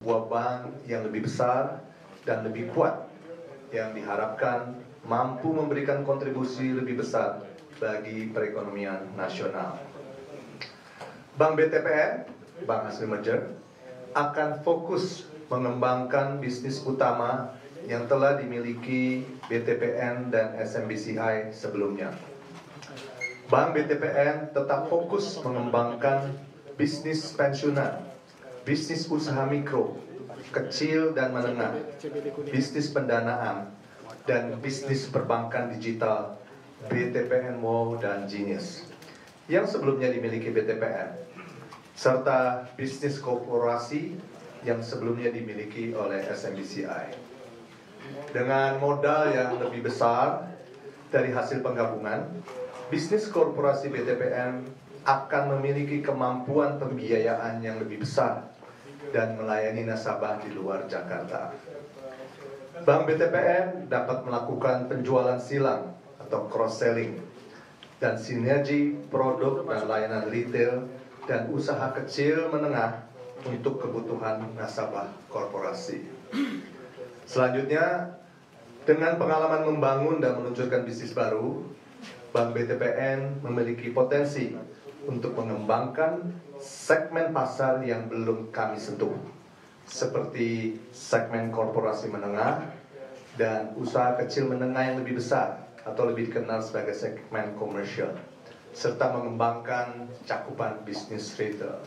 sebuah bank yang lebih besar dan lebih kuat yang diharapkan mampu memberikan kontribusi lebih besar bagi perekonomian nasional. Bank BTPN, Bank Hasil Merger, akan fokus mengembangkan bisnis utama yang telah dimiliki BTPN dan SMBCI sebelumnya. Bank BTPN tetap fokus mengembangkan bisnis pensiunan, bisnis usaha mikro, kecil dan menengah, bisnis pendanaan, dan bisnis perbankan digital BTPN Wow dan Genius yang sebelumnya dimiliki BTPN, serta bisnis korporasi yang sebelumnya dimiliki oleh SMBCI. Dengan modal yang lebih besar dari hasil penggabungan, bisnis korporasi BTPN akan memiliki kemampuan pembiayaan yang lebih besar dan melayani nasabah di luar Jakarta. Bank BTPN dapat melakukan penjualan silang atau cross-selling dan sinergi produk dan layanan retail dan usaha kecil menengah untuk kebutuhan nasabah korporasi. Selanjutnya, dengan pengalaman membangun dan meluncurkan bisnis baru, Bank BTPN memiliki potensi untuk mengembangkan segmen pasar yang belum kami sentuh, seperti segmen korporasi menengah dan usaha kecil menengah yang lebih besar atau lebih dikenal sebagai segmen komersial, serta mengembangkan cakupan bisnis retail.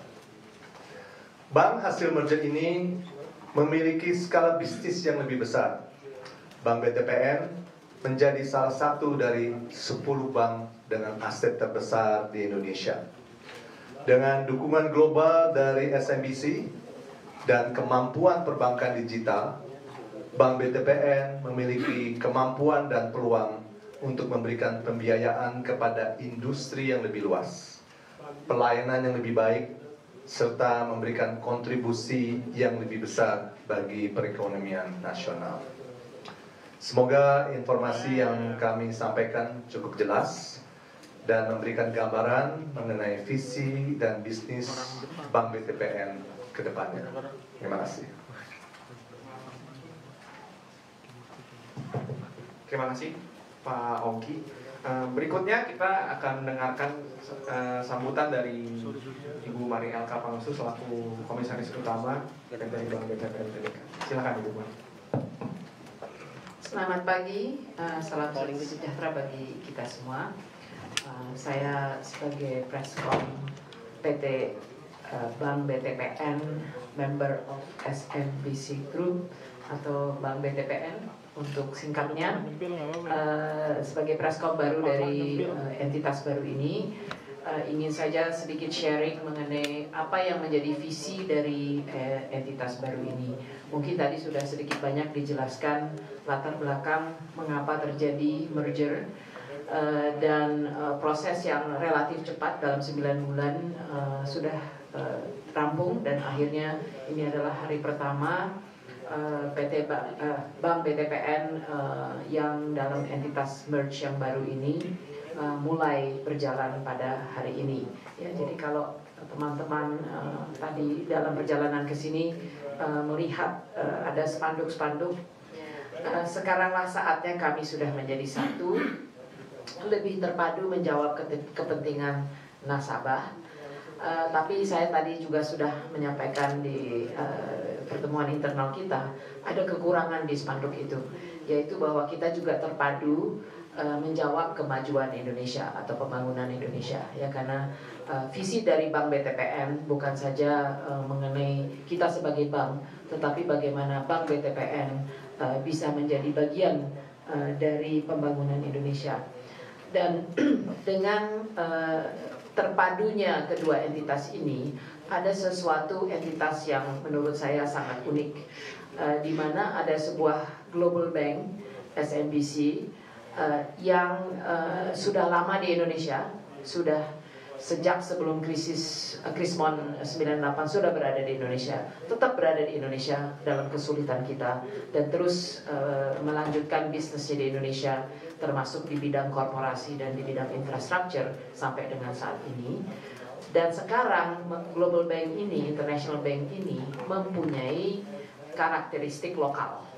Bank hasil merger ini memiliki skala bisnis yang lebih besar. Bank BTPN menjadi salah satu dari 10 bank dengan aset terbesar di Indonesia. Dengan dukungan global dari SMBC dan kemampuan perbankan digital, Bank BTPN memiliki kemampuan dan peluang untuk memberikan pembiayaan kepada industri yang lebih luas, pelayanan yang lebih baik, serta memberikan kontribusi yang lebih besar bagi perekonomian nasional. Semoga informasi yang kami sampaikan cukup jelas dan memberikan gambaran mengenai visi dan bisnis Bank BTPN ke depannya. Terima kasih. Terima kasih Pak Ongki. Berikutnya kita akan mendengarkan sambutan dari Ibu Mari Elka Pangsu selaku Komisaris Utama dari Bank BTPN Tbk. Silakan Ibu Mari. Selamat pagi, salam sejahtera bagi kita semua. Saya sebagai Preskom PT Bank BTPN, member of SMBC Group atau Bank BTPN untuk singkatnya, sebagai Preskom baru dari entitas baru ini, ingin saja sedikit sharing mengenai apa yang menjadi visi dari entitas baru ini. Mungkin tadi sudah sedikit banyak dijelaskan latar belakang mengapa terjadi merger dan proses yang relatif cepat dalam 9 bulan sudah rampung, dan akhirnya ini adalah hari pertama Bank BTPN yang dalam entitas merge yang baru ini mulai berjalan pada hari ini. Ya, jadi kalau teman-teman tadi dalam perjalanan ke sini melihat ada spanduk-spanduk, sekaranglah saatnya kami sudah menjadi satu, lebih terpadu menjawab kepentingan nasabah. Tapi saya tadi juga sudah menyampaikan di pertemuan internal kita, ada kekurangan di spanduk itu, yaitu bahwa kita juga terpadu menjawab kemajuan Indonesia atau pembangunan Indonesia, ya, karena visi dari Bank BTPN bukan saja mengenai kita sebagai bank, tetapi bagaimana Bank BTPN bisa menjadi bagian dari pembangunan Indonesia. Dan dengan terpadunya kedua entitas ini, ada sesuatu entitas yang menurut saya sangat unik, di mana ada sebuah global bank SMBC yang sudah lama di Indonesia, sudah sejak sebelum Krismon 98 sudah berada di Indonesia, tetap berada di Indonesia dalam kesulitan kita, dan terus melanjutkan bisnisnya di Indonesia, termasuk di bidang korporasi dan di bidang infrastruktur sampai dengan saat ini. Dan sekarang Global Bank ini, International Bank ini mempunyai karakteristik lokal.